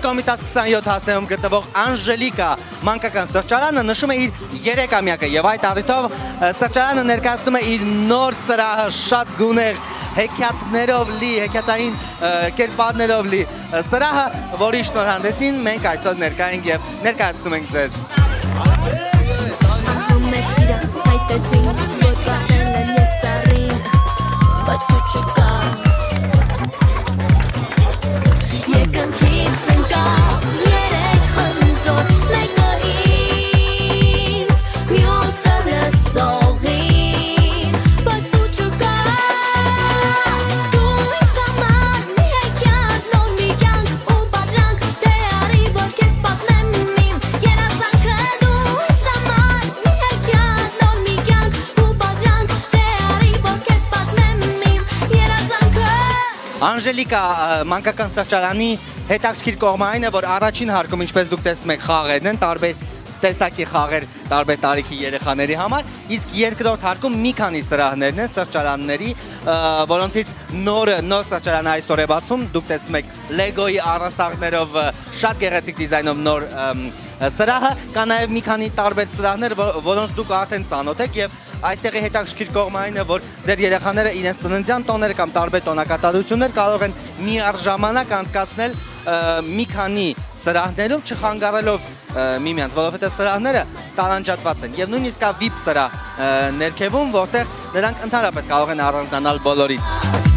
Կոմիտաս 27 հասեում գտնվող Անժելիկա մանկական սրճարանը նշում է իր 3-ամյակը եւ այդ առիթով սրճարանը ներկայացնում է իր նոր սրահը շատ գունեղ հեքիաթներով լի, հեքիաթային կերպարներով լի սրահը, որի շնորհանդեսին մենք այսօր ներկա ենք եւ ներկայացնում ենք ձեզ։ Անժելիկա մանկական սրճարանի հետաքրքիր կողմը այն է, որ առաջին հարկում, ինչպես դուք տեսնում եք, խաղերն են, տարբեր տեսակի խաղեր տարբեր տարիքի երեխաների համար, իսկ երկրորդ հարկում մի քանի սրահներն են սրճարանների, որոնցից նոր սրճարանը այսօր է բացում, դուք տեսնում եք Լեգոյի առաստաղներով շատ գեղեցիկ դիզայնով նոր սրահը, կա նաև մի քանի տարբեր սրահներ, որոնց դուք արդեն ծանոթ եք եւ այստեղի հետաքրքիր կողմը այն է, որ ձեր երեխաները իրենց ծննդյան տոները կամ տարբեր տոնակատարություններ կարող են միառժամանակ անցկացնել մի քանի սրահներում չխանգարելով միմյանց, որովհետև սրահները տարանջատված են եւ նույնիսկ կա VIP սրահ ներքևում, որտեղ նրանք ընդհանրապես կարող են առանձնանալ բոլորից։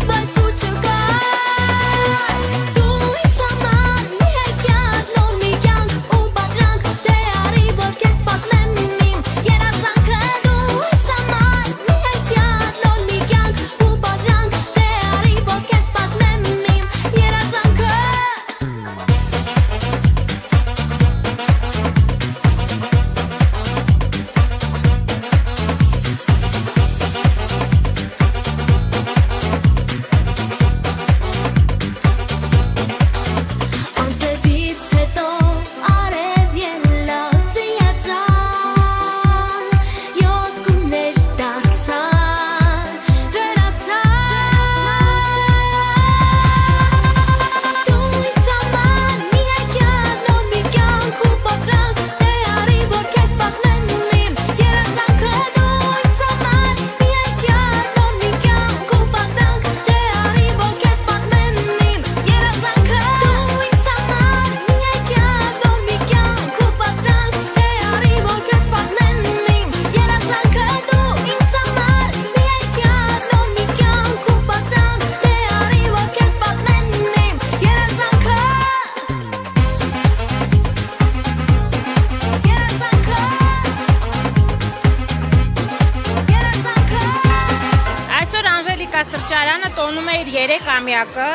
Սրճարանը տոնում է իր 3-ամյակը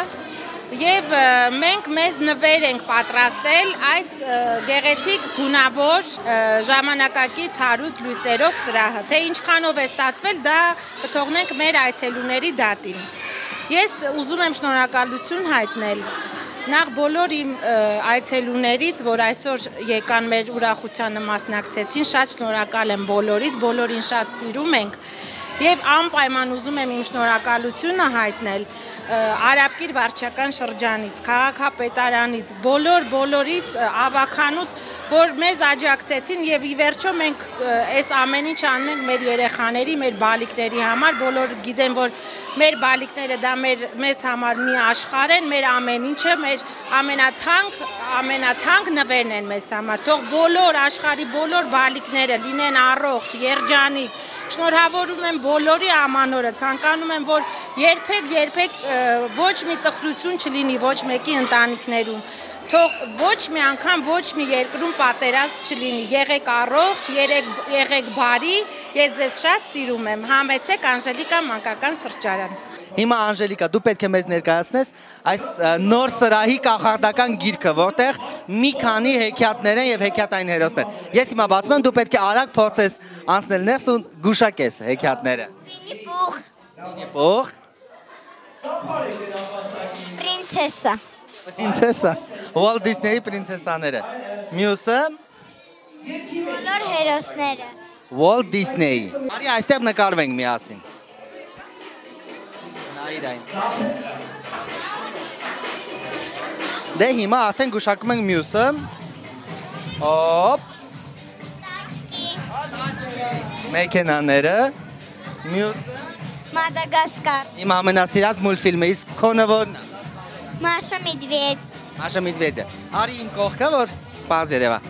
եւ մենք մեզ նվեր ենք պատրաստել այս գեղեցիկ գունավոր ժամանակակից հարուստ լույսերով սրահը, թե ինչքանով է ստացվել, դա կթողնենք մեր այցելուների դատին։ Ես ուզում եմ շնորհակալություն հայտնել նախ բոլոր իմ այցելուներից, որ այսօր եկան մեր ուրախությանը մասնակցեցին, շատ շնորհակալ եմ բոլորից, բոլորին շատ սիրում ենք եւ անպայման ուզում եմ իմ շնորհակալությունը հայտնել Արաբկիր վարչական շրջանից, քաղաքապետարանից, բոլորից ավականուց, որ մեզ աջակցեցին եւ ի վերջո մենք այս ամեն ինչ անում ենք մեր երեխաների, մեր բալիկների համար, բոլոր գիտեն, որ մեր բալիկները դա մեզ համար մի աշխարհ են, մեր ամեն ինչը, մեր ամենաթանկ նվերն են մեզ համար։ Թող բոլոր աշխարհի բոլոր բալիկները լինեն առողջ, երջանիկ, շնորհավորում եմ բոլորի ամանորը, ցանկանում եմ, որ երբեք ոչ մի տխրություն չլինի ոչ մեկի ընտանիքներում, թող ոչ մի անգամ ոչ մի երկրում պատերազմ չլինի, եղեք առողջ, եղեք բարի, ես ձեզ շատ սիրում եմ, համեցեք Անժելիկա մանկական սրճարան։ Հիմա Անժելիկա, դու պետք է մեզ ներկայացնես այս նոր սրահի կախարդական գիրքը, որտեղ մի քանի հեքիաթներ են եւ հեքիաթային հերոսներ։ Ես հիմա բացում եմ, դու պետք է արագ փորձես անցնել ներս ու գուշակես հեքիաթները։ Վինի Պուխ։ Պրինցեսա։ Պրինցեսա։ Walt Disney-ի պրինցեսաները։ Մյուսը։ Բոլոր հերոսները։ Walt Disney-ի։ Արի այստեղ նկարվենք միասին։ Դե հիմա արդեն գուշակում ենք մյուսը։ Հոպ, մեքենաները, մյուսը։ Մադագասկար։ Իմ ամենասիրած մուլտֆիլմը, իսկ քոնը որն է։ Մաշա Մեդվեդ։ Մաշա Մեդվեդը։ Արի իմ կողքը, որ պարզ երևա։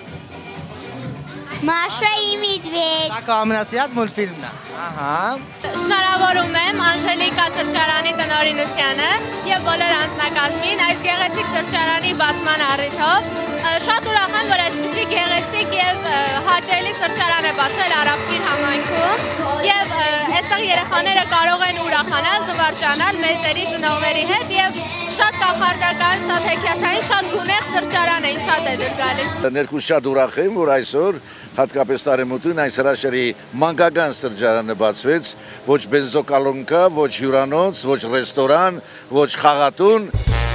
Մաշայի Մեդվեդ։ Դա քո ամենասիրած մուլտֆիլմն է։ Ահա։ Շնորհավորում եմ Անժելիկա սրճարանի տնօրինությանը եւ բոլոր անձնակազմին այս գեղեցիկ սրճարանի բացման առիթով։ Շատ ուրախ եմ, որ այսպիսի գեղեցիկ եւ հաճելի սրճարան է բացվել Արաբկիր համայնքում եւ այստեղ երեխաները կարող են ուրախանալ, զվարճանալ մեծերի ծնողների հետ եւ շատ կախարդական, շատ հեքիաթային, շատ գունեղ սրճարան է, ինձ շատ է դուր գալիս։ Ներկուս շատ ուրախ եմ, որ այսօր հատկապես տարեմուտին այս հրաշալի մանկական սրճարանը բացվեց, ոչ բենզոկալոնկա, ոչ հյուրանոց, ոչ ռեստորան, ոչ խաղատուն։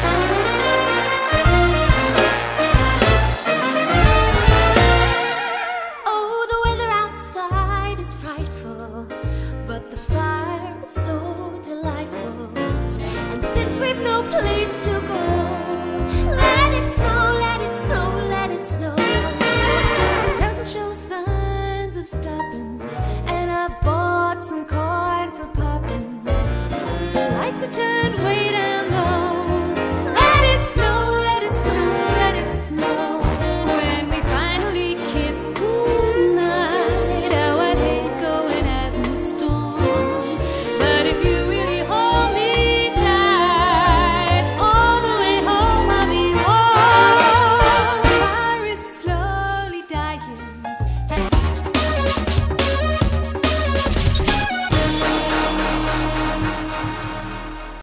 Oh, the weather outside is frightful, but the fire is so delightful. And since we've no place to